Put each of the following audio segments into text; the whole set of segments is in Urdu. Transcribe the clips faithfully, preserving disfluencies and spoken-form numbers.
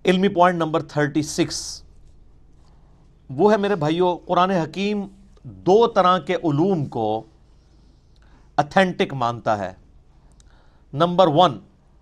علمی پوائنٹ نمبر تھرٹی سکس وہ ہے میرے بھائیوں، قرآن حکیم دو طرح کے علوم کو اتھینٹک مانتا ہے۔ نمبر ون،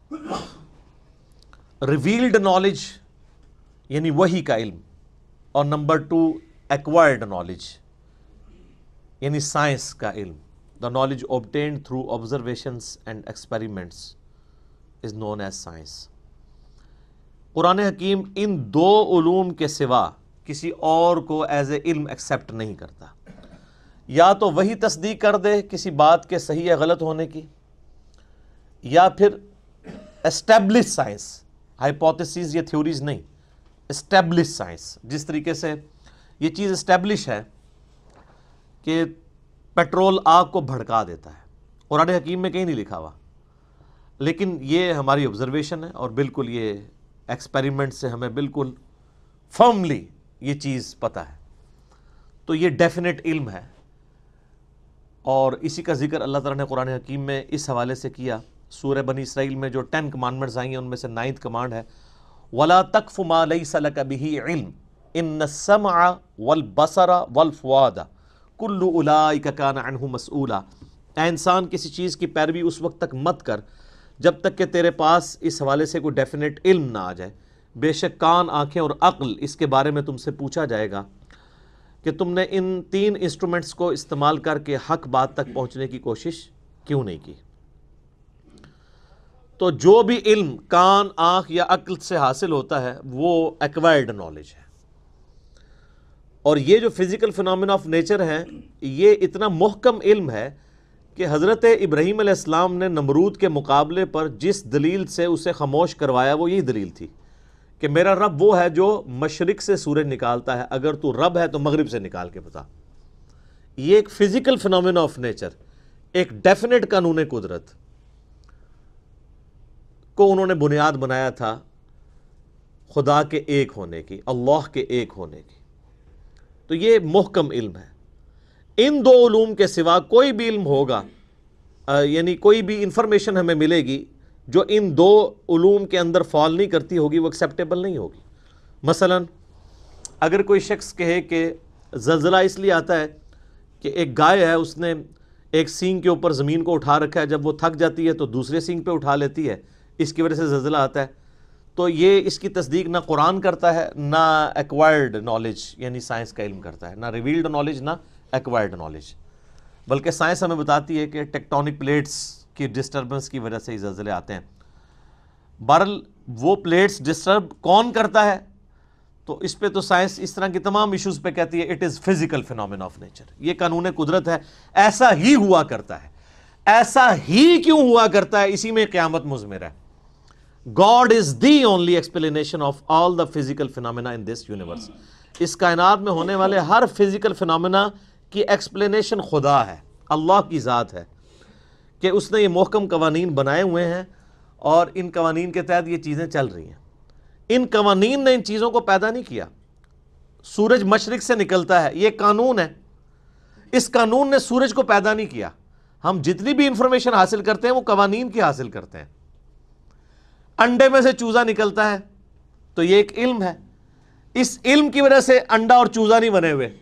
ریویلڈ نالج یعنی وحی کا علم، اور نمبر ٹو ایکوائرڈ نالج یعنی سائنس کا علم۔ The knowledge obtained through observations and experiments is known as science۔ قرآن حکیم ان دو علوم کے سوا کسی اور کو ایز اے علم ایکسیپٹ نہیں کرتا۔ یا تو وہی تصدیق کر دے کسی بات کے صحیح یا غلط ہونے کی، یا پھر اسٹیبلش سائنس، ہائپوتھیسز یا تھیوریز نہیں، اسٹیبلش سائنس۔ جس طریقے سے یہ چیز اسٹیبلش ہے کہ پیٹرول آگ کو بھڑکا دیتا ہے، قرآن حکیم میں کہیں نہیں لکھا ہوا، لیکن یہ ہماری آبزرویشن ہے اور بالکل یہ ایکسپیریمنٹ سے ہمیں بالکل فرملی یہ چیز پتہ ہے۔ تو یہ ڈیفینیٹ علم ہے، اور اسی کا ذکر اللہ تعالیٰ نے قرآن حکیم میں اس حوالے سے کیا۔ سورہ بنی اسرائیل میں جو ٹین کمانڈمنٹس آئی ہیں ان میں سے نائنتھ کمانڈ ہے وَلَا تَقْفُ مَا لَيْسَ لَكَ بِهِ عِلْمٍ إِنَّ السَّمْعَ وَالْبَصَرَ وَالْفُؤَادَ كُلُّ أُولَٰئِكَ كَانَ عَنْهُ مَسْئُولًا۔ اے انسان کسی چیز کی پیروی اس وقت تک مت کر جب تک کہ تیرے پاس اس حوالے سے کوئی ڈیفینیٹ علم نہ آ جائے، بے شک کان، آنکھیں اور عقل اس کے بارے میں تم سے پوچھا جائے گا کہ تم نے ان تین انسٹرومنٹس کو استعمال کر کے حق بات تک پہنچنے کی کوشش کیوں نہیں کی۔ تو جو بھی علم کان، آنکھ یا عقل سے حاصل ہوتا ہے وہ ایکوائرڈ نالج ہے، اور یہ جو فزیکل فینومینا آف نیچر ہیں یہ اتنا محکم علم ہے کہ حضرت ابراہیم علیہ السلام نے نمرود کے مقابلے پر جس دلیل سے اسے خاموش کروایا وہ یہی دلیل تھی کہ میرا رب وہ ہے جو مشرق سے سورج نکالتا ہے، اگر تو رب ہے تو مغرب سے نکال کے بتا۔ یہ ایک فزیکل فینومینا آف نیچر، ایک ڈیفینیٹ قانون قدرت کو انہوں نے بنیاد بنایا تھا خدا کے ایک ہونے کی، اللہ کے ایک ہونے کی۔ تو یہ محکم علم ہے۔ ان دو علوم کے سوا کوئی بھی علم ہوگا، یعنی کوئی بھی انفارمیشن ہمیں ملے گی جو ان دو علوم کے اندر فال نہیں کرتی ہوگی، وہ ایکسیپٹیبل نہیں ہوگی۔ مثلا اگر کوئی شخص کہے کہ زلزلہ اس لیے آتا ہے کہ ایک گائے ہے، اس نے ایک سینگ کے اوپر زمین کو اٹھا رکھا ہے، جب وہ تھک جاتی ہے تو دوسرے سینگ پہ اٹھا لیتی ہے، اس کی وجہ سے زلزلہ آتا ہے، تو یہ اس کی تصدیق نہ قرآن کرتا ہے، نہ ایکوائرڈ نالج یعنی سائنس کا علم کرتا ہے، نہ ریویلڈ نالج نہ ایکوائرڈ نالج۔ بلکہ سائنس ہمیں بتاتی ہے کہ ٹیکٹونک پلیٹس کی ڈسٹربنس کی وجہ سے ہی زلزلے آتے ہیں۔ بہرحال وہ پلیٹس ڈسٹرب کون کرتا ہے، تو اس پہ تو سائنس اس طرح کی تمام ایشوز پہ کہتی ہے it is physical phenomena of nature, یہ قانون قدرت ہے، ایسا ہی ہوا کرتا ہے۔ ایسا ہی کیوں ہوا کرتا ہے، اسی میں قیامت مضمر ہے۔ God is the only explanation of all the physical phenomena in this universe۔ اس کائنات میں ہونے والے ہر فزیکل فینومینا کی ایکسپلینیشن خدا ہے، اللہ کی ذات ہے، کہ اس نے یہ محکم قوانین بنائے ہوئے ہیں اور ان قوانین کے تحت یہ چیزیں چل رہی ہیں۔ ان قوانین نے ان چیزوں کو پیدا نہیں کیا۔ سورج مشرق سے نکلتا ہے، یہ قانون ہے، اس قانون نے سورج کو پیدا نہیں کیا۔ ہم جتنی بھی انفارمیشن حاصل کرتے ہیں وہ قوانین کی حاصل کرتے ہیں۔ انڈے میں سے چوزا نکلتا ہے تو یہ ایک علم ہے، اس علم کی وجہ سے انڈا اور چوزا نہیں بنے ہوئے۔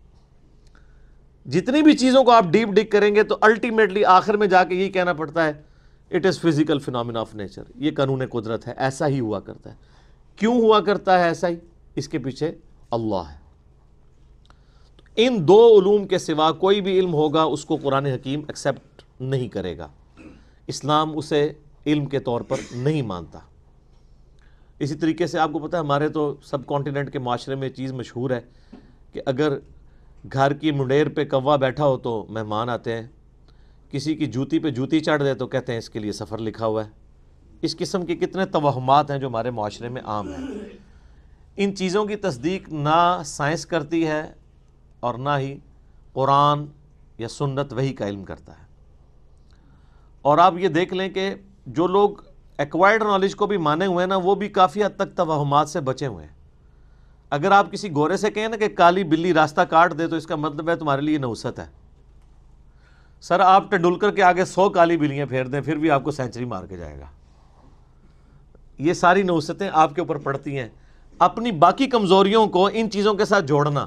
جتنی بھی چیزوں کو آپ ڈیپ ڈگ کریں گے تو الٹیمیٹلی آخر میں جا کے یہی کہنا پڑتا ہے it is physical phenomena of nature, یہ قانون قدرت ہے، ایسا ہی ہوا کرتا ہے۔ کیوں ہوا کرتا ہے ایسا ہی، اس کے پیچھے اللہ ہے۔ ان دو علوم کے سوا کوئی بھی علم ہوگا اس کو قرآن حکیم ایکسیپٹ نہیں کرے گا، اسلام اسے علم کے طور پر نہیں مانتا۔ اسی طریقے سے آپ کو پتہ ہے ہمارے تو سب کانٹیننٹ کے معاشرے میں چیز مشہور ہے کہ اگر گھر کی منڈیر پہ کوا بیٹھا ہو تو مہمان آتے ہیں، کسی کی جوتی پہ جوتی چڑھ دے تو کہتے ہیں اس کے لیے سفر لکھا ہوا ہے۔ اس قسم کے کتنے توہمات ہیں جو ہمارے معاشرے میں عام ہیں۔ ان چیزوں کی تصدیق نہ سائنس کرتی ہے اور نہ ہی قرآن یا سنت وحی کا علم کرتا ہے۔ اور آپ یہ دیکھ لیں کہ جو لوگ ایکوائرڈ نالج کو بھی مانے ہوئے ہیں نا، وہ بھی کافی حد تک توہمات سے بچے ہوئے ہیں۔ اگر آپ کسی گورے سے کہیں نا کہ کالی بلی راستہ کاٹ دے تو اس کا مطلب ہے تمہارے لیے نوست ہے۔ سر آپ ٹنڈولکر کے آگے سو کالی بلیاں پھیر دیں پھر بھی آپ کو سینچری مار کے جائے گا۔ یہ ساری نحوستیں آپ کے اوپر پڑتی ہیں. اپنی باقی کمزوریوں کو ان چیزوں کے ساتھ جوڑنا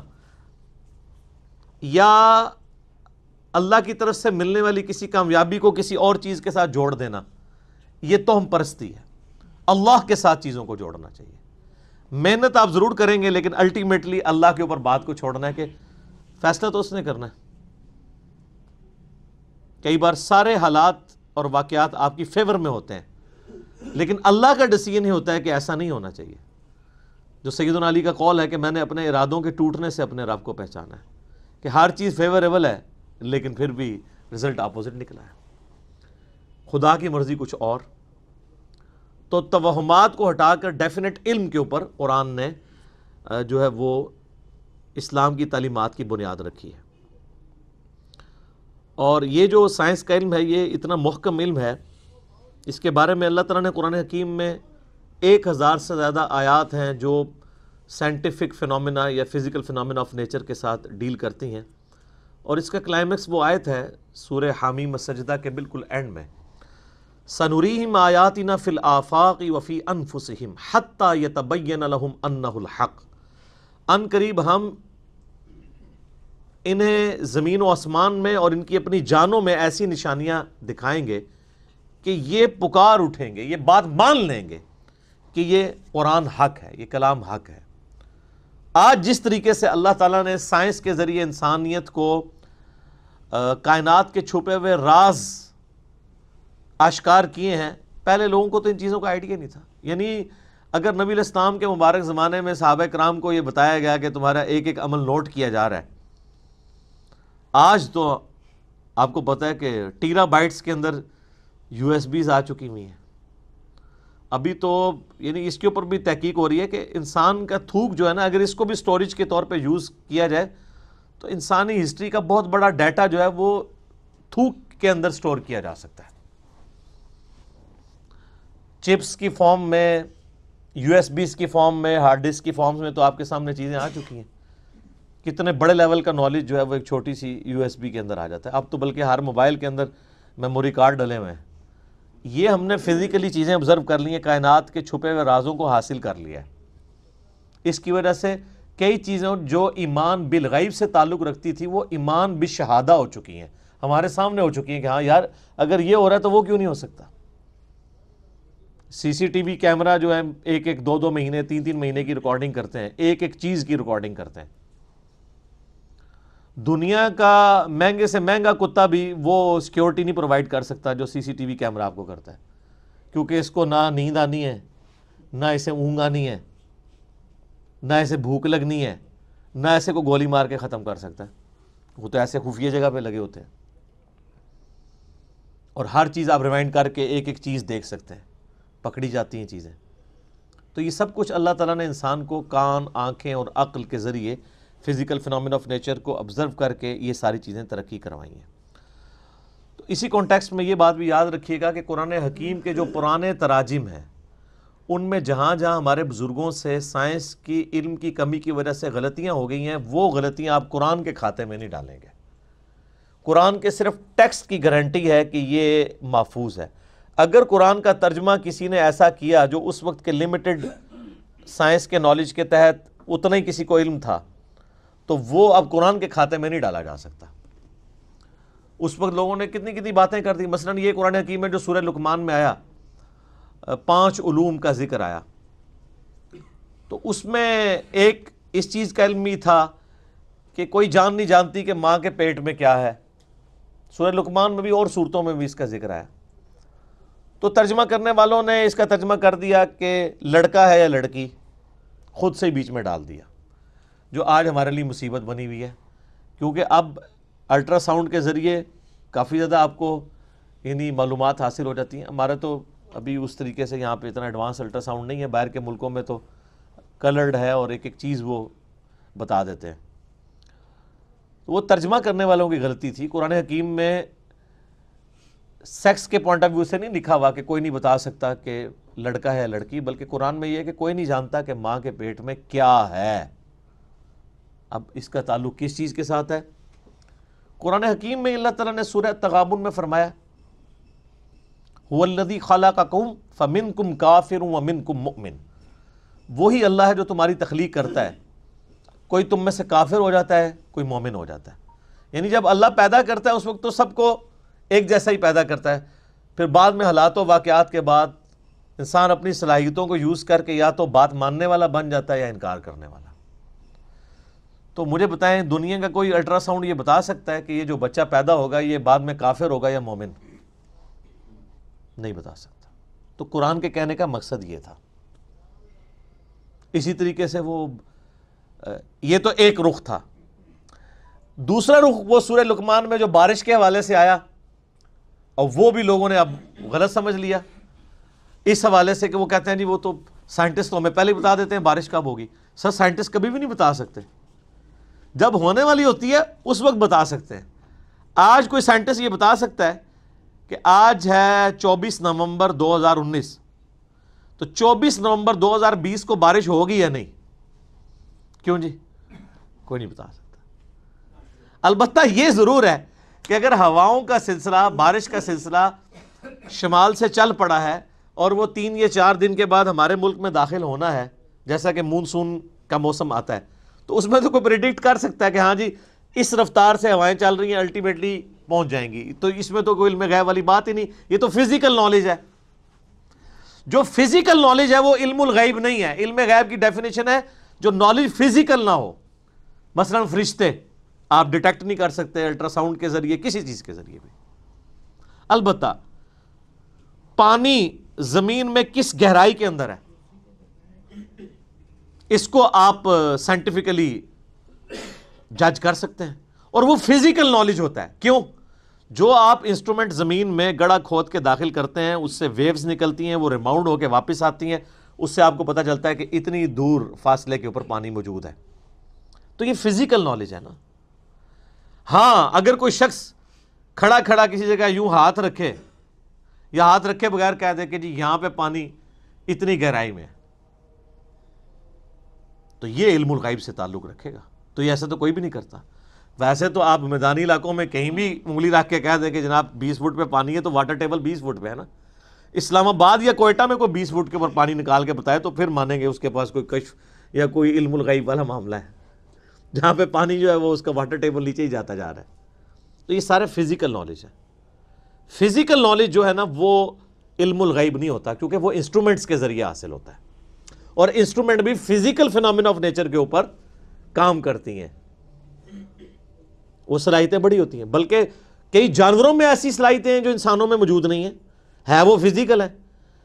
یا اللہ کی طرف سے ملنے والی کسی کامیابی کو کسی اور چیز کے ساتھ جوڑ دینا، یہ توہم پرستی ہے. اللہ کے ساتھ چیزوں کو جوڑنا چاہیے. محنت آپ ضرور کریں گے لیکن الٹیمیٹلی اللہ کے اوپر بات کو چھوڑنا ہے کہ فیصلہ تو اس نے کرنا ہے. کئی بار سارے حالات اور واقعات آپ کی فیور میں ہوتے ہیں لیکن اللہ کا ڈیسیژن ہی ہوتا ہے کہ ایسا نہیں ہونا چاہیے. جو سیدنا علی کا قول ہے کہ میں نے اپنے ارادوں کے ٹوٹنے سے اپنے رب کو پہچانا ہے کہ ہر چیز فیوریبل ہے لیکن پھر بھی رزلٹ اپوزٹ نکلا ہے. خدا کی مرضی کچھ اور. تو توہمات کو ہٹا کر ڈیفینٹ علم کے اوپر قرآن نے جو ہے وہ اسلام کی تعلیمات کی بنیاد رکھی ہے. اور یہ جو سائنس کا علم ہے یہ اتنا محکم علم ہے، اس کے بارے میں اللہ تعالیٰ نے قرآن حکیم میں ایک ہزار سے زیادہ آیات ہیں جو سائنٹیفک فنومینا یا فزیکل فنومینا آف نیچر کے ساتھ ڈیل کرتی ہیں. اور اس کا کلائمیکس وہ آیت ہے سورہ حامیم السجدہ کے بالکل اینڈ میں، سَنُرِيهِمْ آيَاتِنَا فِي الْآفَاقِ وَفِي أَنفُسِهِمْ حَتَّى يَتَبَيَّنَ لَهُمْ أَنَّهُ الْحَقُّ. ان قریب ہم انہیں زمین و آسمان میں اور ان کی اپنی جانوں میں ایسی نشانیاں دکھائیں گے کہ یہ پکار اٹھیں گے، یہ بات مان لیں گے کہ یہ قرآن حق ہے، یہ کلام حق ہے. آج جس طریقے سے اللہ تعالیٰ نے سائنس کے ذریعے انسانیت کو کائنات کے چھپے ہوئے راز آشکار کیے ہیں، پہلے لوگوں کو تو ان چیزوں کا آئیڈیا نہیں تھا. یعنی اگر نبی علیہ السلام کے مبارک زمانے میں صحابہ کرام کو یہ بتایا گیا کہ تمہارا ایک ایک عمل نوٹ کیا جا رہا ہے، آج تو آپ کو پتہ ہے کہ ٹیرا بائٹس کے اندر یو ایس بیز آ چکی ہوئی ہیں. ابھی تو یعنی اس کے اوپر بھی تحقیق ہو رہی ہے کہ انسان کا تھوک جو ہے نا، اگر اس کو بھی سٹوریج کے طور پہ یوز کیا جائے تو انسانی ہسٹری کا بہت بڑا ڈیٹا جو ہے وہ تھوک کے اندر سٹور کیا جا سکتا ہے. چپس کی فارم میں، یو ایس بیز کی فارم میں، ہارڈ ڈسک کی فارم میں تو آپ کے سامنے چیزیں آ چکی ہیں. کتنے بڑے لیول کا نالج جو ہے وہ ایک چھوٹی سی یو ایس بی کے اندر آ جاتا ہے. اب تو بلکہ ہر موبائل کے اندر میموری کارڈ ڈلے ہوئے ہیں. یہ ہم نے فزیکلی چیزیں آبزرو کر لی ہیں، کائنات کے چھپے ہوئے رازوں کو حاصل کر لیا ہے. اس کی وجہ سے کئی چیزوں جو ایمان بالغیب سے تعلق رکھتی تھی وہ ایمان بالشہادہ ہو چکی ہیں، ہمارے سامنے ہو چکی ہیں کہ ہاں یار اگر یہ ہو رہا ہے تو وہ کیوں نہیں ہو سکتا. سی سی ٹی وی کیمرہ جو ہے ایک ایک دو دو مہینے تین تین مہینے کی ریکارڈنگ کرتے ہیں، ایک ایک چیز کی ریکارڈنگ کرتے ہیں. دنیا کا مہنگے سے مہنگا کتا بھی وہ سیکیورٹی نہیں پرووائڈ کر سکتا جو سی سی ٹی وی کیمرہ آپ کو کرتا ہے، کیونکہ اس کو نہ نیند آنی ہے، نہ اسے اونگ آنی ہے، نہ اسے بھوک لگنی ہے، نہ ایسے کو گولی مار کے ختم کر سکتا ہے. وہ تو ایسے خفیہ جگہ پہ لگے ہوتے ہیں اور ہر چیز آپ ریوائنڈ کر کے ایک ایک چیز دیکھ سکتے ہیں، پکڑی جاتی ہیں چیزیں. تو یہ سب کچھ اللہ تعالیٰ نے انسان کو کان، آنکھیں اور عقل کے ذریعے فزیکل فنومینا آف نیچر کو آبزرو کر کے یہ ساری چیزیں ترقی کروائی ہیں. تو اسی کانٹیکسٹ میں یہ بات بھی یاد رکھیے گا کہ قرآن حکیم کے جو پرانے تراجم ہیں ان میں جہاں جہاں ہمارے بزرگوں سے سائنس کی علم کی کمی کی وجہ سے غلطیاں ہو گئی ہیں، وہ غلطیاں آپ قرآن کے کھاتے میں نہیں ڈالیں گے. قرآن کے صرف ٹیکسٹ کی گارنٹی ہے کہ یہ محفوظ ہے. اگر قرآن کا ترجمہ کسی نے ایسا کیا جو اس وقت کے لمیٹڈ سائنس کے نالج کے تحت اتنا ہی کسی کو علم تھا تو وہ اب قرآن کے کھاتے میں نہیں ڈالا جا سکتا. اس وقت لوگوں نے کتنی کتنی باتیں کر دی. مثلا یہ قرآن حکیم میں جو سورہ لقمان میں آیا، پانچ علوم کا ذکر آیا، تو اس میں ایک اس چیز کا علم ہی تھا کہ کوئی جان نہیں جانتی کہ ماں کے پیٹ میں کیا ہے. سورہ لقمان میں بھی اور صورتوں میں بھی اس کا ذکر آیا. تو ترجمہ کرنے والوں نے اس کا ترجمہ کر دیا کہ لڑکا ہے یا لڑکی، خود سے ہی بیچ میں ڈال دیا، جو آج ہمارے لیے مصیبت بنی ہوئی ہے. کیونکہ اب الٹرا ساؤنڈ کے ذریعے کافی زیادہ آپ کو یعنی معلومات حاصل ہو جاتی ہیں. ہمارا تو ابھی اس طریقے سے یہاں پہ اتنا ایڈوانس الٹرا ساؤنڈ نہیں ہے، باہر کے ملکوں میں تو کلرڈ ہے اور ایک ایک چیز وہ بتا دیتے ہیں. وہ ترجمہ کرنے والوں کی غلطی تھی. قرآن حکیم میں سیکس کے پوائنٹ آف ویو سے نہیں لکھا ہوا کہ کوئی نہیں بتا سکتا کہ لڑکا ہے یا لڑکی، بلکہ قرآن میں یہ ہے کہ کوئی نہیں جانتا کہ ماں کے پیٹ میں کیا ہے. اب اس کا تعلق کس چیز کے ساتھ ہے؟ قرآن حکیم میں اللہ تعالیٰ نے سورہ تغابن میں فرمایا هو الذی خلقکم فمنکم کافر ومنکم مؤمن، وہی اللہ ہے جو تمہاری تخلیق کرتا ہے، کوئی تم میں سے کافر ہو جاتا ہے، کوئی مومن ہو جاتا ہے۔ یعنی جب اللہ پیدا کرتا ہے اس وقت تو سب کو ایک جیسا ہی پیدا کرتا ہے، پھر بعد میں حالات و واقعات کے بعد انسان اپنی صلاحیتوں کو یوز کر کے یا تو بات ماننے والا بن جاتا ہے یا انکار کرنے والا۔ تو مجھے بتائیں، دنیا کا کوئی الٹرا ساؤنڈ یہ بتا سکتا ہے کہ یہ جو بچہ پیدا ہوگا یہ بعد میں کافر ہوگا یا مومن؟ نہیں بتا سکتا۔ تو قرآن کے کہنے کا مقصد یہ تھا۔ اسی طریقے سے وہ یہ تو ایک رخ تھا۔ دوسرا رخ وہ سورہ لقمان میں جو بارش کے حوالے سے آیا، اور وہ بھی لوگوں نے اب غلط سمجھ لیا اس حوالے سے کہ وہ کہتے ہیں جی وہ تو سائنٹسٹ تو ہمیں پہلے ہی بتا دیتے ہیں بارش کب ہوگی۔ سر سائنٹسٹ کبھی بھی نہیں بتا سکتے، جب ہونے والی ہوتی ہے اس وقت بتا سکتے ہیں۔ آج کوئی سائنٹسٹ یہ بتا سکتا ہے کہ آج ہے چوبیس نومبر دو ہزار انیس، تو چوبیس نومبر دو ہزار بیس کو بارش ہوگی یا نہیں؟ کیوں جی؟ کوئی نہیں بتا سکتا۔ البتہ یہ ضرور ہے کہ اگر ہواؤں کا سلسلہ، بارش کا سلسلہ شمال سے چل پڑا ہے اور وہ تین یا چار دن کے بعد ہمارے ملک میں داخل ہونا ہے، جیسا کہ مونسون کا موسم آتا ہے، تو اس میں تو کوئی پریڈکٹ کر سکتا ہے کہ ہاں جی اس رفتار سے ہوائیں چل رہی ہیں، الٹیمیٹلی پہنچ جائیں گی۔ تو اس میں تو کوئی علم غیب والی بات ہی نہیں، یہ تو فزیکل نالج ہے۔ جو فزیکل نالج ہے وہ علم الغیب نہیں ہے۔ علم غیب کی ڈیفینیشن ہے جو نالج فزیکل نہ ہو، مثلا فرشتے آپ ڈیٹیکٹ نہیں کر سکتے الٹرا ساؤنڈ کے ذریعے، کسی چیز کے ذریعے بھی۔ البتہ پانی زمین میں کس گہرائی کے اندر ہے اس کو آپ سائنٹیفکلی جج کر سکتے ہیں، اور وہ فزیکل نالج ہوتا ہے۔ کیوں؟ جو آپ انسٹرومنٹ زمین میں گڑھا کھود کے داخل کرتے ہیں، اس سے ویوز نکلتی ہیں، وہ ریماؤنڈ ہو کے واپس آتی ہیں، اس سے آپ کو پتہ چلتا ہے کہ اتنی دور فاصلے کے اوپر پانی موجود ہے۔ تو یہ فزیکل نالج ہے نا۔ ہاں اگر کوئی شخص کھڑا کھڑا کسی جگہ یوں ہاتھ رکھے یا ہاتھ رکھے بغیر کہہ دے کہ جی یہاں پہ پانی اتنی گہرائی میں ہے، تو یہ علم الغیب سے تعلق رکھے گا۔ تو یہ ایسا تو کوئی بھی نہیں کرتا۔ ویسے تو آپ میدانی علاقوں میں کہیں بھی انگلی رکھ کے کہہ دیں کہ جناب بیس فٹ پہ پانی ہے تو واٹر ٹیبل بیس فٹ پہ ہے نا۔ اسلام آباد یا کوئٹہ میں کوئی بیس فٹ کے اوپر پانی نکال کے بتائے تو پھر مانیں گے اس کے پاس کوئی کشف یا کوئی علم الغیب والا معاملہ ہے، جہاں پہ پانی جو ہے وہ اس کا واٹر ٹیبل نیچے ہی جاتا جا رہا ہے۔ تو یہ سارے فزیکل نالج ہے۔ فزیکل نالج جو ہے نا وہ علم الغیب نہیں ہوتا، کیونکہ وہ انسٹرومنٹس کے ذریعے حاصل ہوتا ہے، اور انسٹرومنٹ بھی فزیکل فینومینا آف نیچر کے اوپر کام کرتی ہیں۔ وہ صلاحیتیں بڑی ہوتی ہیں، بلکہ کئی جانوروں میں ایسی صلاحیتیں ہیں جو انسانوں میں موجود نہیں ہیں، ہے وہ فزیکل ہے۔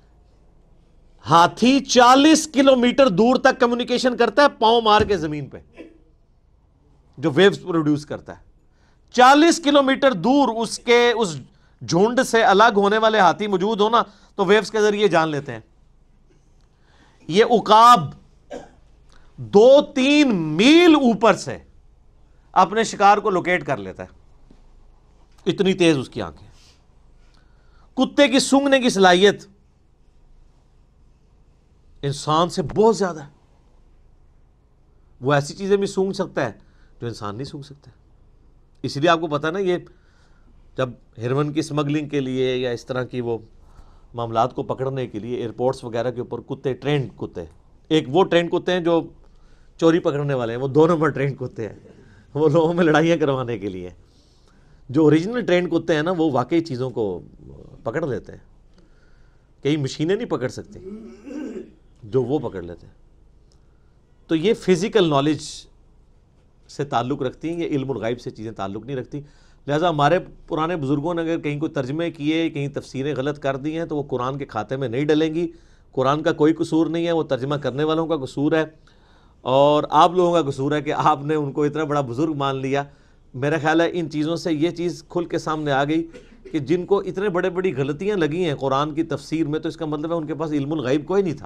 ہاتھی چالیس کلومیٹر دور تک کمیونیکیشن کرتا ہے پاؤں مار کے زمین پہ، جو ویوز پروڈیوس کرتا ہے۔ چالیس کلومیٹر دور اس کے اس جھنڈ سے الگ ہونے والے ہاتھی موجود ہونا تو ویوز کے ذریعے جان لیتے ہیں۔ یہ عقاب دو تین میل اوپر سے اپنے شکار کو لوکیٹ کر لیتا ہے، اتنی تیز اس کی آنکھیں۔ کتے کی سونگنے کی صلاحیت انسان سے بہت زیادہ ہے، وہ ایسی چیزیں بھی سونگ سکتا ہے جو انسان نہیں سونگ سکتا۔ اس لیے آپ کو پتا نا، یہ جب ہیروئن کی سمگلنگ کے لیے یا اس طرح کی وہ معاملات کو پکڑنے کے لیے ایئرپورٹس وغیرہ کے اوپر کتے، ٹرینڈ کتے، ایک وہ ٹرینڈ کتے ہیں جو چوری پکڑنے والے ہیں، وہ دو نمبر ٹرینڈ کتے ہیں، وہ لوگوں میں لڑائیاں کروانے کے لیے۔ جو اوریجنل ٹرینڈ کتے ہیں نا وہ واقعی چیزوں کو پکڑ لیتے ہیں، کئی مشینیں نہیں پکڑ سکتی جو وہ پکڑ لیتے ہیں۔ تو یہ فزیکل نالج سے تعلق رکھتی ہیں، یہ علم الغیب سے چیزیں تعلق نہیں رکھتی۔ لہٰذا ہمارے پرانے بزرگوں نے اگر کہیں کوئی ترجمے کیے، کہیں تفسیریں غلط کر دی ہیں تو وہ قرآن کے کھاتے میں نہیں ڈلیں گی۔ قرآن کا کوئی قصور نہیں ہے، وہ ترجمہ کرنے والوں کا قصور ہے، اور آپ لوگوں کا قصور ہے کہ آپ نے ان کو اتنا بڑا بزرگ مان لیا۔ میرا خیال ہے ان چیزوں سے یہ چیز کھل کے سامنے آ گئی کہ جن کو اتنے بڑے بڑی غلطیاں لگی ہیں قرآن کی تفسیر میں، تو اس کا مطلب ہے ان کے پاس علم الغیب کوئی نہیں تھا۔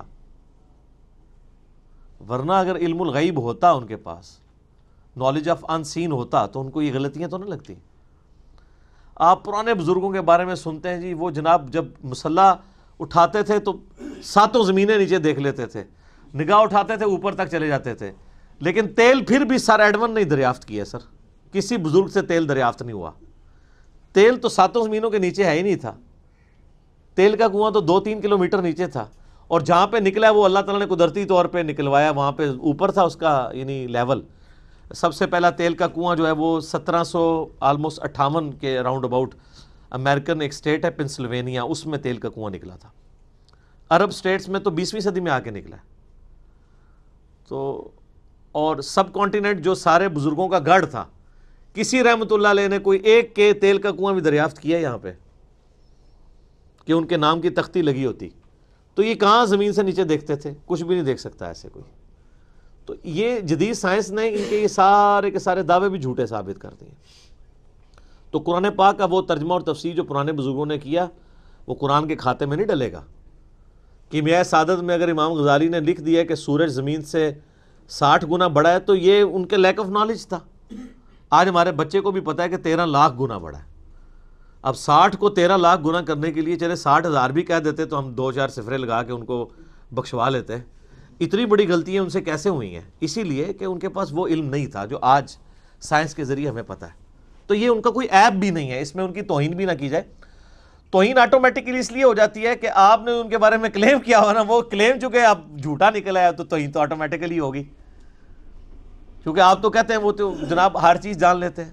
ورنہ اگر علم الغیب ہوتا، ان کے پاس نالج آف ان سین ہوتا، تو ان کو یہ غلطیاں تو نہ لگتی۔ آپ پرانے بزرگوں کے بارے میں سنتے ہیں جی، وہ جناب جب مسلح اٹھاتے تھے تو ساتوں زمینیں نیچے دیکھ لیتے تھے، نگاہ اٹھاتے تھے اوپر تک چلے جاتے تھے، لیکن تیل پھر بھی سر ایڈون نہیں دریافت کیا۔ سر کسی بزرگ سے تیل دریافت نہیں ہوا، تیل تو ساتوں زمینوں کے نیچے ہے ہی نہیں تھا۔ تیل کا کنواں تو دو تین کلو میٹر نیچے تھا، اور جہاں پہ نکلا وہ اللہ تعالیٰ نے قدرتی طور پہ نکلوایا، وہاں پہ اوپر تھا اس کا یعنی لیول۔ سب سے پہلا تیل کا کنواں جو ہے وہ سترہ سو آلموسٹ اٹھاون کے راؤنڈ اباؤٹ امریکن ایک اسٹیٹ ہے پنسلوینیا، اس میں تیل کا کنواں نکلا تھا۔ عرب اسٹیٹس میں تو بیسویں صدی میں آ کے نکلا ہے۔ تو اور سب کانٹیننٹ جو سارے بزرگوں کا گڑھ تھا، کسی رحمت اللہ علیہ نے کوئی ایک کے تیل کا کنواں بھی دریافت کیا یہاں پہ کہ ان کے نام کی تختی لگی ہوتی؟ تو یہ کہاں زمین سے نیچے دیکھتے تھے؟ کچھ بھی نہیں دیکھ سکتا ایسے کوئی۔ تو یہ جدید سائنس نے ان کے یہ سارے کے سارے دعوے بھی جھوٹے ثابت کر دیے۔ تو قرآن پاک کا وہ ترجمہ اور تفسیر جو پرانے بزرگوں نے کیا وہ قرآن کے کھاتے میں نہیں ڈلے گا۔ کیمیائے سعادت میں اگر امام غزالی نے لکھ دیا کہ سورج زمین سے ساٹھ گنا بڑا ہے تو یہ ان کے لیک آف نالج تھا۔ آج ہمارے بچے کو بھی پتا ہے کہ تیرہ لاکھ گنا بڑا ہے۔ اب ساٹھ کو تیرہ لاکھ گنا کرنے کے لیے چلے ساٹھ ہزار بھی کہہ دیتے تو ہم دو چار صفرے لگا کے ان کو بخشوا لیتے۔ اتنی بڑی غلطیاں ان سے کیسے ہوئی ہیں؟ اسی لیے کہ ان کے پاس وہ علم نہیں تھا جو آج سائنس کے ذریعے ہمیں پتہ ہے۔ تو یہ ان کا کوئی عیب بھی نہیں ہے، اس میں ان کی توہین بھی نہ کی جائے۔ توہین آٹومیٹکلی اس لیے ہو جاتی ہے کہ آپ نے ان کے بارے میں کلیم کیا ہوا نا، وہ کلیم چونکہ اب جھوٹا نکلا ہے تو توہین تو آٹومیٹکلی ہوگی، کیونکہ آپ تو کہتے ہیں وہ تو جناب ہر چیز جان لیتے ہیں۔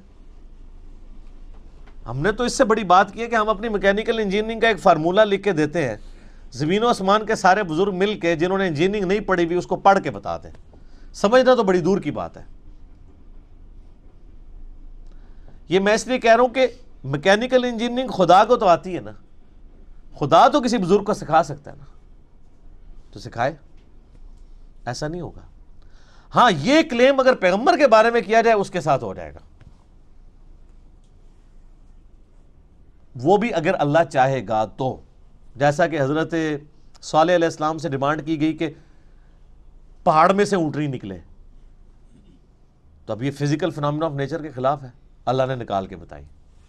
ہم نے تو اس سے بڑی بات کی ہے کہ ہم اپنی میکینیکل انجینئرنگ کا ایک فارمولہ لکھ کے دیتے ہیں، زمین و آسمان کے سارے بزرگ مل کے جنہوں نے انجینئرنگ نہیں پڑھی ہوئی اس کو پڑھ کے بتاتے ہیں۔ سمجھنا تو بڑی دور کی بات ہے۔ یہ میں اس لیے کہہ رہا ہوں کہ میکینیکل انجینئرنگ خدا کو تو آتی ہے نا، خدا تو کسی بزرگ کو سکھا سکتا ہے نا، تو سکھائے، ایسا نہیں ہوگا۔ ہاں یہ کلیم اگر پیغمبر کے بارے میں کیا جائے اس کے ساتھ ہو جائے گا، وہ بھی اگر اللہ چاہے گا تو، جیسا کہ حضرت صالح علیہ السلام سے ڈیمانڈ کی گئی کہ پہاڑ میں سے اونٹنی نکلے، تو اب یہ فزیکل فنامنا آف نیچر کے خلاف ہے، اللہ نے نکال کے بتائی۔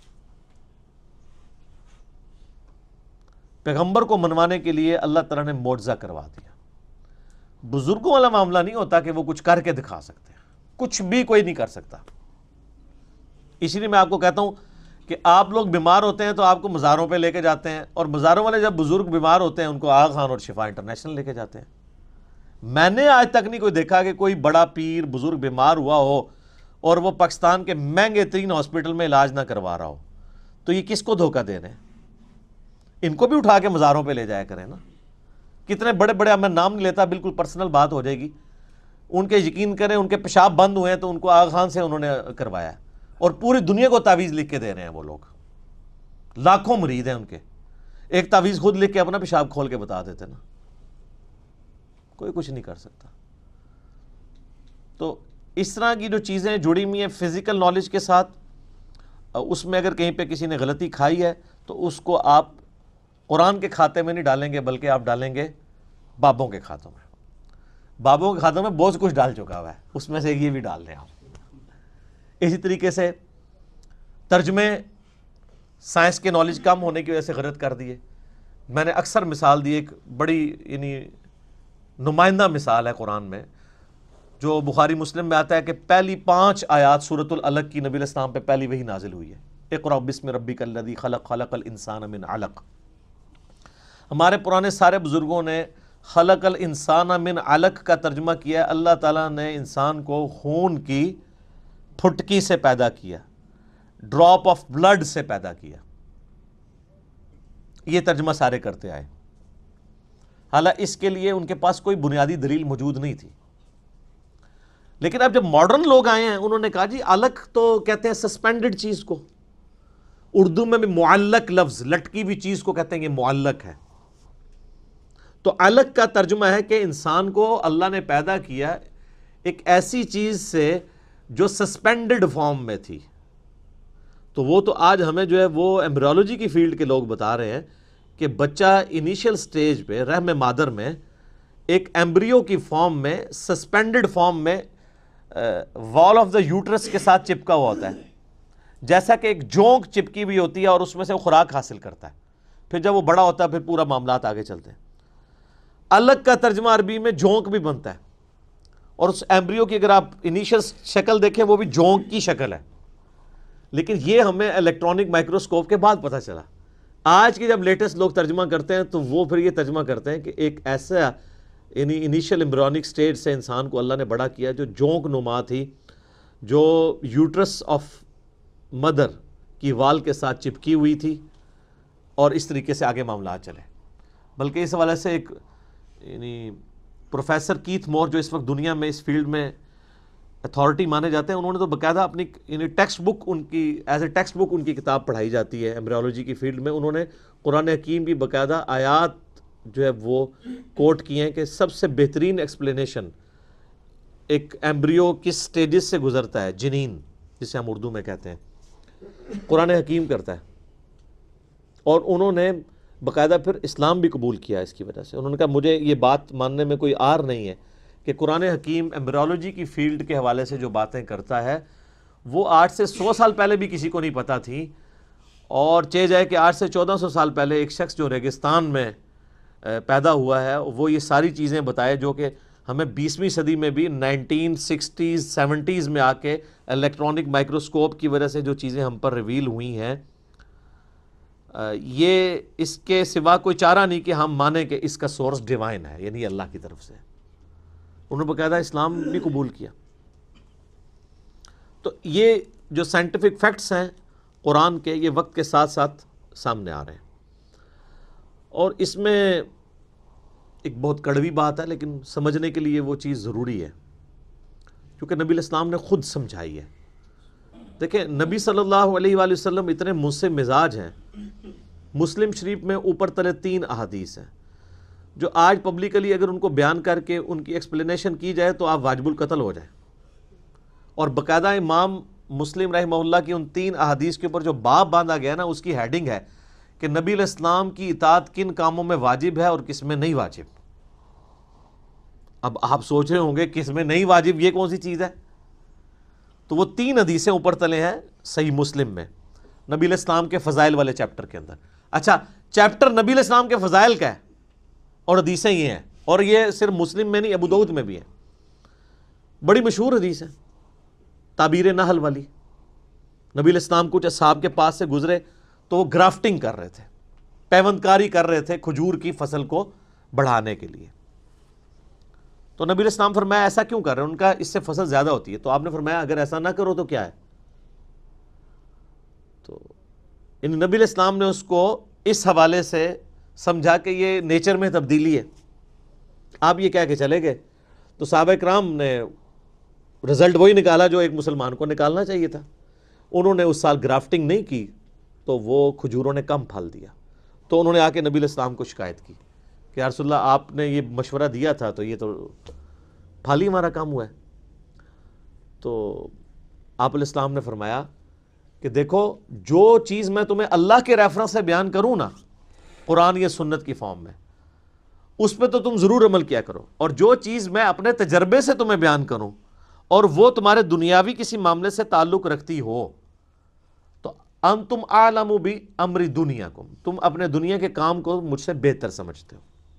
پیغمبر کو منوانے کے لیے اللہ تعالیٰ نے معجزہ کروا دیا۔ بزرگوں والا معاملہ نہیں ہوتا کہ وہ کچھ کر کے دکھا سکتے ہیں، کچھ بھی کوئی نہیں کر سکتا۔ اسی لیے میں آپ کو کہتا ہوں کہ آپ لوگ بیمار ہوتے ہیں تو آپ کو مزاروں پہ لے کے جاتے ہیں، اور مزاروں والے جب بزرگ بیمار ہوتے ہیں ان کو آغا خان اور شفا انٹرنیشنل لے کے جاتے ہیں۔ میں نے آج تک نہیں کوئی دیکھا کہ کوئی بڑا پیر بزرگ بیمار ہوا ہو اور وہ پاکستان کے مہنگے ترین ہاسپٹل میں علاج نہ کروا رہا ہو، تو یہ کس کو دھوکہ دے رہے ہیں؟ ان کو بھی اٹھا کے مزاروں پہ لے جایا کریں نا۔ کتنے بڑے بڑے، میں نام نہیں لیتا، بالکل پرسنل بات ہو جائے گی، ان کے یقین کریں ان کے پیشاب بند ہوئے ہیں تو ان کو آغا خان سے انہوں نے کروایا، اور پوری دنیا کو تعویذ لکھ کے دے رہے ہیں وہ لوگ، لاکھوں مرید ہیں ان کے، ایک تعویذ خود لکھ کے اپنا پیشاب کھول کے بتا دیتے نا، کوئی کچھ نہیں کر سکتا۔ تو اس طرح کی جو چیزیں جڑی ہوئی ہیں فزیکل نالج کے ساتھ، اس میں اگر کہیں پہ کسی نے غلطی کھائی ہے تو اس کو آپ قرآن کے کھاتے میں نہیں ڈالیں گے، بلکہ آپ ڈالیں گے بابوں کے کھاتوں میں۔ بابوں کے کھاتوں میں بہت کچھ ڈال چکا ہوا ہے، اس میں سے یہ بھی ڈال لیں آپ۔ اسی طریقے سے ترجمے سائنس کے نالج کم ہونے کی وجہ سے غلط کر دیے۔ میں نے اکثر مثال دی، ایک بڑی یعنی نمائندہ مثال ہے قرآن میں، جو بخاری مسلم میں آتا ہے کہ پہلی پانچ آیات سورۃ العلق کی نبی علیہ السلام پہ پہلی وہی نازل ہوئی ہے، اقرأ بسم ربک الذی خلق خلق الانسان من علق۔ ہمارے پرانے سارے بزرگوں نے خلق الانسان من علق کا ترجمہ کیا، اللہ تعالیٰ نے انسان کو خون کی پھٹکی سے پیدا کیا، ڈراپ آف بلڈ سے پیدا کیا۔ یہ ترجمہ سارے کرتے آئے، حالانکہ اس کے لیے ان کے پاس کوئی بنیادی دلیل موجود نہیں تھی۔ لیکن اب جب ماڈرن لوگ آئے ہیں انہوں نے کہا جی علق تو کہتے ہیں سسپینڈڈ چیز کو، اردو میں بھی معلق لفظ، لٹکی ہوئی چیز کو کہتے ہیں یہ معلق ہے۔ تو علق کا ترجمہ ہے کہ انسان کو اللہ نے پیدا کیا ایک ایسی چیز سے جو سسپینڈڈ فارم میں تھی۔ تو وہ تو آج ہمیں جو ہے وہ ایمبریولوجی کی فیلڈ کے لوگ بتا رہے ہیں کہ بچہ انیشیل سٹیج پہ رحم مادر میں ایک ایمبریو کی فارم میں سسپینڈڈ فارم میں وال آف دا یوٹرس کے ساتھ چپکا ہوا ہوتا ہے، جیسا کہ ایک جونک چپکی بھی ہوتی ہے اور اس میں سے وہ خوراک حاصل کرتا ہے، پھر جب وہ بڑا ہوتا ہے پھر پورا معاملات آگے چلتے ہیں۔ الگ کا ترجمہ عربی میں جونک بھی بنتا ہے، اور اس ایمبریو کی اگر آپ انیشل شکل دیکھیں وہ بھی جونک کی شکل ہے، لیکن یہ ہمیں الیکٹرانک مائکروسکوپ کے بعد پتہ چلا آج کے جب لیٹسٹ لوگ ترجمہ کرتے ہیں تو وہ پھر یہ ترجمہ کرتے ہیں کہ ایک ایسا یعنی انیشیل امبریونک سٹیج سے انسان کو اللہ نے بڑا کیا جو جونک نما تھی، جو یوٹرس آف مدر کی وال کے ساتھ چپکی ہوئی تھی، اور اس طریقے سے آگے معاملات چلے۔ بلکہ اس حوالے سے ایک یعنی پروفیسر کیتھ مور جو اس وقت دنیا میں اس فیلڈ میں اتھارٹی مانے جاتے ہیں، انہوں نے تو باقاعدہ اپنی یعنی ٹیکسٹ بک ان کی ایز اے ٹیکسٹ بک ان کی کتاب پڑھائی جاتی ہے ایمبریولوجی کی فیلڈ میں، انہوں نے قرآن حکیم کی باقاعدہ آیات جو ہے وہ کوٹ کی ہیں کہ سب سے بہترین ایکسپلینیشن ایک ایمبریو کس سٹیجز سے گزرتا ہے، جنین جسے ہم اردو میں کہتے ہیں، قرآن حکیم کرتا ہے۔ اور انہوں نے باقاعدہ پھر اسلام بھی قبول کیا اس کی وجہ سے۔ انہوں نے کہا مجھے یہ بات ماننے میں کوئی آر نہیں ہے کہ قرآن حکیم ایمبریولوجی کی فیلڈ کے حوالے سے جو باتیں کرتا ہے وہ آٹھ سے سو سال پہلے بھی کسی کو نہیں پتہ تھی، اور چہ جائے کہ آٹھ سے چودہ سو سال پہلے ایک شخص جو ریگستان میں پیدا ہوا ہے وہ یہ ساری چیزیں بتائے جو کہ ہمیں بیسویں صدی میں بھی نائنٹین سکسٹیز سیونٹیز میں آ کے الیکٹرانک مائکروسکوپ کی وجہ سے جو چیزیں ہم پر ریویل ہوئی ہیں، یہ اس کے سوا کوئی چارہ نہیں کہ ہم مانیں کہ اس کا سورس ڈیوائن ہے، یعنی اللہ کی طرف سے۔ انہوں نے باقاعدہ اسلام بھی قبول کیا۔ تو یہ جو سائنٹیفک فیکٹس ہیں قرآن کے، یہ وقت کے ساتھ ساتھ سامنے آ رہے ہیں، اور اس میں ایک بہت کڑوی بات ہے لیکن سمجھنے کے لیے وہ چیز ضروری ہے، کیونکہ نبی علیہ السلام نے خود سمجھائی ہے۔ دیکھیں نبی صلی اللہ علیہ وآلہ وسلم اتنے منصف مزاج ہیں، مسلم شریف میں اوپر تلے تین احادیث ہیں جو آج پبلکلی اگر ان کو بیان کر کے ان کی ایکسپلینیشن کی جائے تو آپ واجب القتل ہو جائیں، اور باقاعدہ امام مسلم رحمہ اللہ کی ان تین احادیث کے اوپر جو باب باندھا گیا نا، اس کی ہیڈنگ ہے کہ نبی علیہ السلام کی اطاعت کن کاموں میں واجب ہے اور کس میں نہیں واجب۔ اب آپ سوچ رہے ہوں گے کس میں نہیں واجب، یہ کون سی چیز ہے؟ تو وہ تین حدیثیں اوپر تلے ہیں صحیح مسلم میں، نبی علیہ السلام کے فضائل والے چیپٹر کے اندر۔ اچھا، چیپٹر نبی علیہ السلام کے فضائل کا ہے اور حدیثیں یہ ہیں، اور یہ صرف مسلم میں نہیں، ابو داؤد میں بھی ہے۔ بڑی مشہور حدیث ہے تعبیر نحل والی۔ نبی علیہ السلام کچھ اصحاب کے پاس سے گزرے تو وہ گرافٹنگ کر رہے تھے، پیوند کاری کر رہے تھے کھجور کی فصل کو بڑھانے کے لیے۔ تو نبی علیہ السلام فرمایا ایسا کیوں کر رہے ہیں؟ ان کا اس سے فصل زیادہ ہوتی ہے۔ تو آپ نے فرمایا اگر ایسا نہ کرو تو کیا ہے؟ تو ان نبی علیہ السلام نے اس کو اس حوالے سے سمجھا کہ یہ نیچر میں تبدیلی ہے، آپ یہ کہہ کے چلے گئے۔ تو صحابہ کرام نے رزلٹ وہی نکالا جو ایک مسلمان کو نکالنا چاہیے تھا۔ انہوں نے اس سال گرافٹنگ نہیں کی تو وہ کھجوروں نے کم پھل دیا۔ تو انہوں نے آ کے نبی علیہ السلام کو شکایت کی کہ یا رسول اللہ آپ نے یہ مشورہ دیا تھا تو یہ تو پھل ہی ہمارا کم ہوا ہے۔ تو آپ علیہ السلام نے فرمایا کہ دیکھو جو چیز میں تمہیں اللہ کے ریفرنس سے بیان کروں نا، قرآن یا سنت کی فارم میں، اس پہ تو تم ضرور عمل کیا کرو، اور جو چیز میں اپنے تجربے سے تمہیں بیان کروں اور وہ تمہارے دنیاوی کسی معاملے سے تعلق رکھتی ہو تو انتم اعلم بامر دنیاکم، تم اپنے دنیا کے کام کو مجھ سے بہتر سمجھتے ہو۔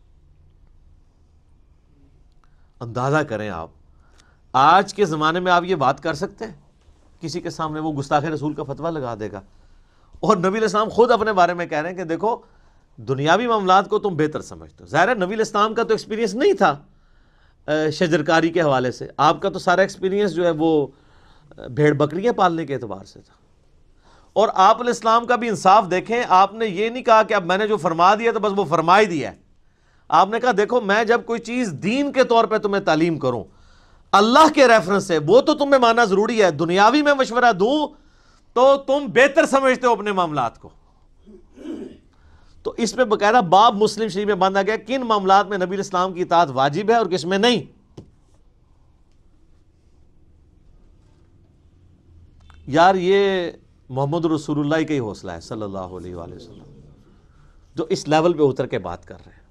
اندازہ کریں آپ آج کے زمانے میں آپ یہ بات کر سکتے ہیں کسی کے سامنے؟ وہ گستاخ رسول کا فتویٰ لگا دے گا۔ اور نبی علیہ السلام خود اپنے بارے میں کہہ رہے ہیں کہ دیکھو دنیاوی معاملات کو تم بہتر سمجھتے ہو۔ ظاہر ہے نبی علیہ السلام کا تو ایکسپیرینس نہیں تھا شجرکاری کے حوالے سے، آپ کا تو سارا ایکسپیرینس جو ہے وہ بھیڑ بکریاں پالنے کے اعتبار سے تھا۔ اور آپ علیہ السلام کا بھی انصاف دیکھیں، آپ نے یہ نہیں کہا کہ اب میں نے جو فرما دیا تو بس وہ فرما ہی دیا ہے۔ آپ نے کہا دیکھو میں جب کوئی چیز دین کے طور پہ تمہیں تعلیم کروں اللہ کے ریفرنس سے، وہ تو تمہیں ماننا ضروری ہے، دنیاوی میں مشورہ دوں تو تم بہتر سمجھتے ہو اپنے معاملات کو۔ تو اس پہ باقاعدہ باب مسلم شریف میں باندھا گیا کن معاملات میں نبی علیہ السلام کی اطاعت واجب ہے اور کس میں نہیں۔ یار یہ محمد رسول اللہ کا ہی حوصلہ ہے صلی اللہ علیہ وآلہ وسلم، جو اس لیول پہ اتر کے بات کر رہے ہیں۔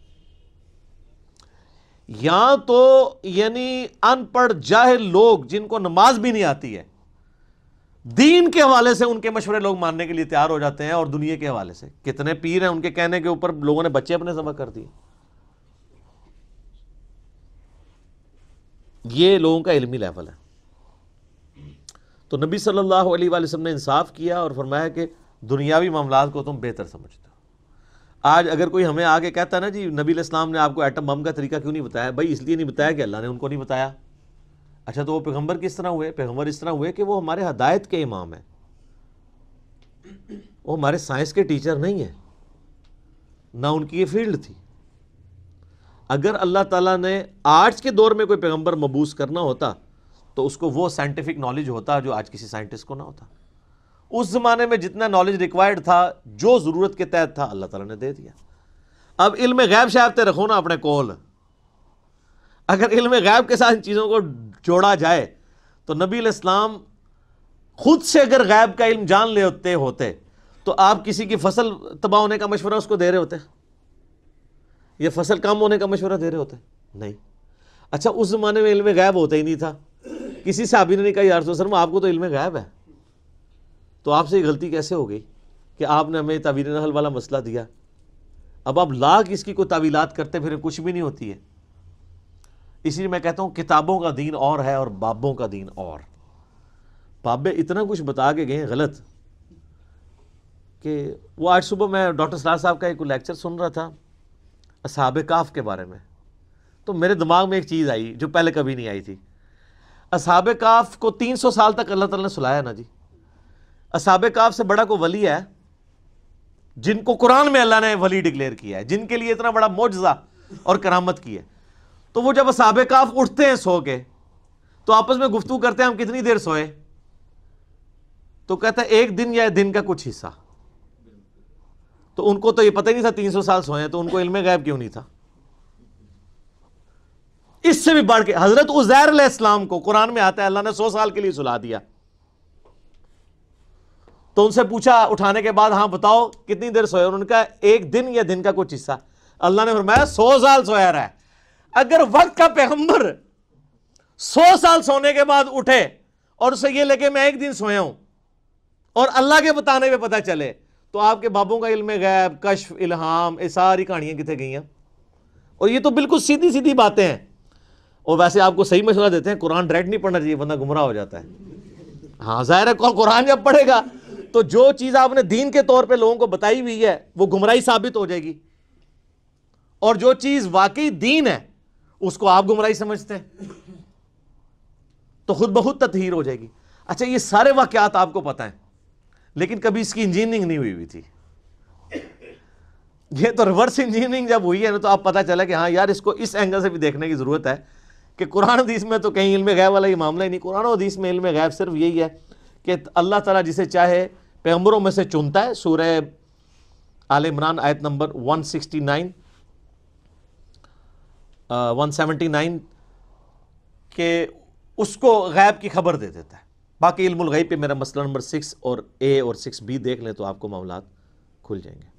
یا تو یعنی ان پڑھ جاہل لوگ جن کو نماز بھی نہیں آتی ہے، دین کے حوالے سے ان کے مشورے لوگ ماننے کے لیے تیار ہو جاتے ہیں، اور دنیا کے حوالے سے کتنے پیر ہیں ان کے کہنے کے اوپر لوگوں نے بچے اپنے ذبح کر دیے۔ یہ لوگوں کا علمی لیول ہے۔ تو نبی صلی اللہ علیہ وآلہ وسلم نے انصاف کیا اور فرمایا کہ دنیاوی معاملات کو تم بہتر سمجھتے ہو۔ آج اگر کوئی ہمیں آگے کہتا ہے نا جی نبی علیہ السلام نے آپ کو ایٹم بم کا طریقہ کیوں نہیں بتایا، بھائی اس لیے نہیں بتایا کہ اللہ نے ان کو نہیں بتایا۔ اچھا تو وہ پیغمبر کس طرح ہوئے؟ پیغمبر اس طرح ہوئے کہ وہ ہمارے ہدایت کے امام ہیں، وہ ہمارے سائنس کے ٹیچر نہیں ہیں، نہ ان کی یہ فیلڈ تھی۔ اگر اللہ تعالیٰ نے آج کے دور میں کوئی پیغمبر مبعوث کرنا ہوتا تو اس کو وہ سائنٹیفک نالج ہوتا جو آج کسی سائنٹسٹ کو نہ ہوتا۔ اس زمانے میں جتنا نالج ریکوائرڈ تھا، جو ضرورت کے تحت تھا، اللہ تعالیٰ نے دے دیا۔ اب علم غیب شاہتے رکھو نا اپنے کول، اگر علم غیب کے ساتھ ان چیزوں کو جوڑا جائے تو نبی علیہ السلام خود سے اگر غیب کا علم جان لیتے ہوتے تو آپ کسی کی فصل تباہ ہونے کا مشورہ اس کو دے رہے ہوتے؟ یہ فصل کم ہونے کا مشورہ دے رہے ہوتے؟ نہیں۔ اچھا اس زمانے میں علم غیب ہوتا ہی نہیں تھا، کسی صحابی نے نہیں کہا یا رسول اللہ آپ کو تو علم غیب ہے، تو آپ سے یہ غلطی کیسے ہو گئی کہ آپ نے ہمیں تعبیر نحل والا مسئلہ دیا؟ اب آپ لاکھ اس کی کوئی تعویلات کرتے پھر کچھ بھی نہیں ہوتی ہے۔ اسی لیے میں کہتا ہوں کتابوں کا دین اور ہے اور بابوں کا دین اور۔ بابے اتنا کچھ بتا کے گئے ہیں غلط کہ وہ آج صبح میں ڈاکٹر سراج صاحب کا ایک لیکچر سن رہا تھا اصحاب کہف کے بارے میں، تو میرے دماغ میں ایک چیز آئی جو پہلے کبھی نہیں آئی تھی۔ اصحاب کہف کو تین سو سال تک اللہ تعالیٰ نے سلایا نا جی۔ اصحاب کہف سے بڑا کوئی ولی ہے جن کو قرآن میں اللہ نے ولی ڈکلیئر کیا ہے، جن کے لیے اتنا بڑا معجزہ اور کرامت کی ہے؟ تو وہ جب اصحاب کہف اٹھتے ہیں سو کے تو آپس میں گفتگو کرتے ہیں ہم کتنی دیر سوئے؟ تو کہتا ہے ایک دن یا دن کا کچھ حصہ۔ تو ان کو تو یہ پتہ ہی نہیں تھا تین سو سال سوئے ہیں، تو ان کو علم غیب کیوں نہیں تھا؟ اس سے بھی بڑھ کے حضرت عزیر علیہ السلام کو قرآن میں آتا ہے اللہ نے سو سال کے لیے سلا دیا۔ تو ان سے پوچھا اٹھانے کے بعد ہاں بتاؤ کتنی دیر سوئے؟ انہوں نے کہا ایک دن یا دن کا کچھ حصہ۔ اللہ نے فرمایا سو سال سویا رہا ہے۔ اگر وقت کا پیغمبر سو سال سونے کے بعد اٹھے اور اسے یہ لگے میں ایک دن سویا ہوں اور اللہ کے بتانے پہ پتہ چلے، تو آپ کے بابوں کا علم غیب، کشف، الہام، یہ ساری کہانیاں کتنے گئی ہیں؟ اور یہ تو بالکل سیدھی سیدھی باتیں ہیں۔ اور ویسے آپ کو صحیح مشورہ دیتے ہیں قرآن ڈائریکٹ نہیں پڑھنا چاہیے، بندہ گمراہ ہو جاتا ہے۔ ہاں ظاہر ہے قرآن جب پڑھے گا تو جو چیز آپ نے دین کے طور پہ لوگوں کو بتائی ہوئی ہے وہ گمراہی ثابت ہو جائے گی، اور جو چیز واقعی دین ہے اس کو آپ گمراہی سمجھتے ہیں تو خود بخود تطہیر ہو جائے گی۔ اچھا یہ سارے واقعات آپ کو پتہ ہیں لیکن کبھی اس کی انجینئرنگ نہیں ہوئی ہوئی تھی۔ یہ تو ریورس انجینئرنگ جب ہوئی ہے نا تو آپ پتہ چلا کہ ہاں یار اس کو اس اینگل سے بھی دیکھنے کی ضرورت ہے کہ قرآن حدیث میں تو کہیں علم غیب والا یہ معاملہ ہی نہیں۔ قرآن و حدیث میں علم غیب صرف یہی ہے کہ اللہ تعالیٰ جسے چاہے پیغمبروں میں سے چنتا ہے۔ سورہ آل عمران آیت number one sixty nine one seventy nine کہ اس کو غیب کی خبر دے دیتا ہے۔ باقی علم الغیب پہ میرا مسئلہ نمبر سکس اور اے اور سکس بی دیکھ لیں تو آپ کو معاملات کھل جائیں گے۔